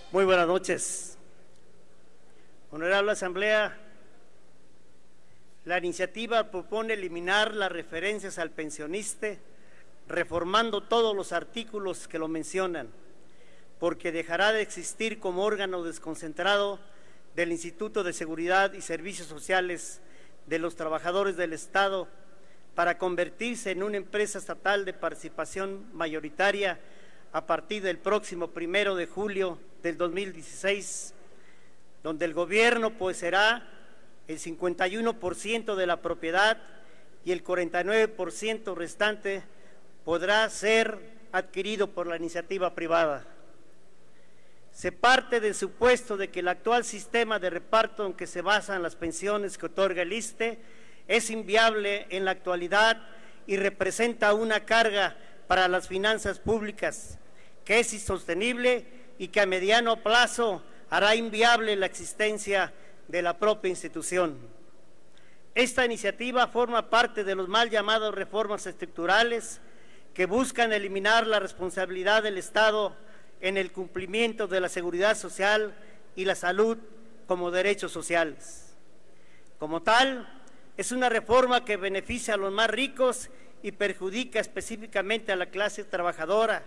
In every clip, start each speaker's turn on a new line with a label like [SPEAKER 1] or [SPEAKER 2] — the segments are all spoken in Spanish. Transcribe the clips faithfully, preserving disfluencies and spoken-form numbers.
[SPEAKER 1] Muy buenas noches. Honorable Asamblea, la iniciativa propone eliminar las referencias al pensionista, reformando todos los artículos que lo mencionan, porque dejará de existir como órgano desconcentrado del Instituto de Seguridad y Servicios Sociales de los Trabajadores del Estado para convertirse en una empresa estatal de participación mayoritaria a partir del próximo primero de julio del dos mil dieciséis, donde el gobierno poseerá el cincuenta y uno por ciento de la propiedad y el cuarenta y nueve por ciento restante podrá ser adquirido por la iniciativa privada. Se parte del supuesto de que el actual sistema de reparto en que se basan las pensiones que otorga el I S S S T E es inviable en la actualidad y representa una carga para las finanzas públicas, que es insostenible y que a mediano plazo hará inviable la existencia de la propia institución. Esta iniciativa forma parte de los mal llamados reformas estructurales que buscan eliminar la responsabilidad del Estado en el cumplimiento de la seguridad social y la salud como derechos sociales. Como tal, es una reforma que beneficia a los más ricos y perjudica específicamente a la clase trabajadora.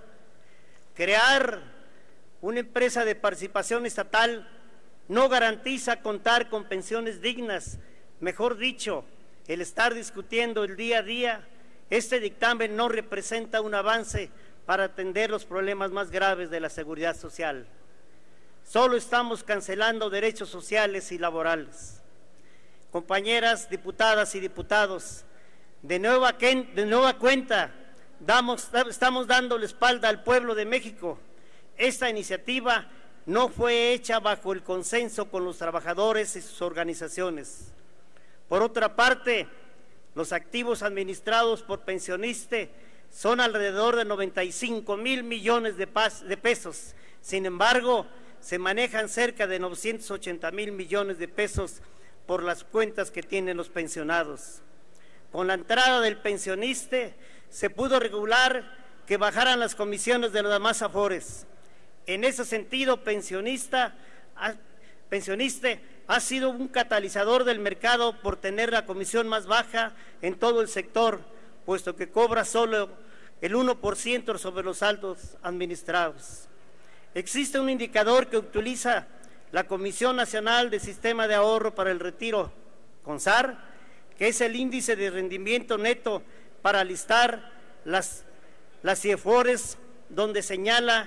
[SPEAKER 1] Crear una empresa de participación estatal no garantiza contar con pensiones dignas. Mejor dicho, el estar discutiendo el día a día, este dictamen no representa un avance para atender los problemas más graves de la seguridad social. Solo estamos cancelando derechos sociales y laborales. Compañeras diputadas y diputados, de nueva, de nueva cuenta damos, estamos dando la espalda al pueblo de México. Esta iniciativa no fue hecha bajo el consenso con los trabajadores y sus organizaciones. Por otra parte, los activos administrados por pensionistas son alrededor de noventa y cinco mil millones de, de pesos. Sin embargo, se manejan cerca de novecientos ochenta mil millones de pesos por las cuentas que tienen los pensionados. Con la entrada del pensionista se pudo regular que bajaran las comisiones de los demás afores. En ese sentido, pensionista, pensionista ha sido un catalizador del mercado por tener la comisión más baja en todo el sector, puesto que cobra solo el uno por ciento sobre los saldos administrados. Existe un indicador que utiliza la Comisión Nacional de Sistema de Ahorro para el Retiro, CONSAR, que es el índice de rendimiento neto para listar las, las I E F O R E S, donde señala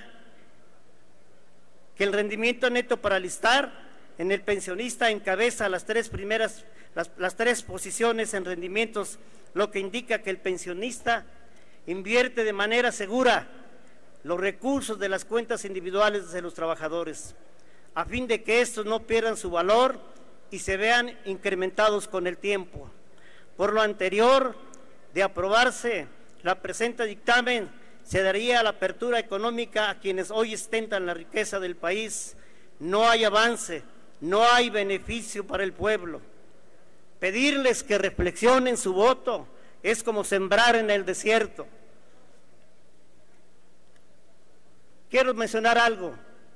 [SPEAKER 1] que el rendimiento neto para listar en el pensionista encabeza las tres primeras, las, las tres posiciones en rendimientos, lo que indica que el pensionista invierte de manera segura los recursos de las cuentas individuales de los trabajadores, a fin de que estos no pierdan su valor y se vean incrementados con el tiempo. Por lo anterior, de aprobarse la presente dictamen, se daría la apertura económica a quienes hoy ostentan la riqueza del país. No hay avance, no hay beneficio para el pueblo. Pedirles que reflexionen su voto es como sembrar en el desierto. Quiero mencionar algo,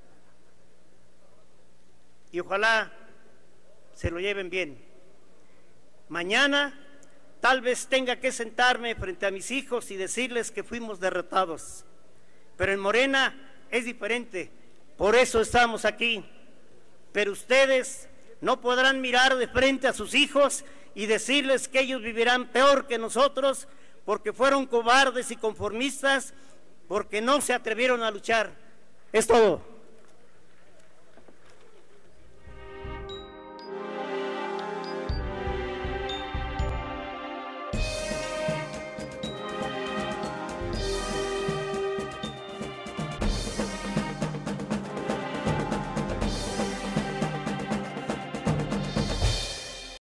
[SPEAKER 1] y ojalá se lo lleven bien. Mañana tal vez tenga que sentarme frente a mis hijos y decirles que fuimos derrotados, pero en Morena es diferente, por eso estamos aquí. Pero ustedes no podrán mirar de frente a sus hijos y decirles que ellos vivirán peor que nosotros porque fueron cobardes y conformistas, porque no se atrevieron a luchar. Es todo.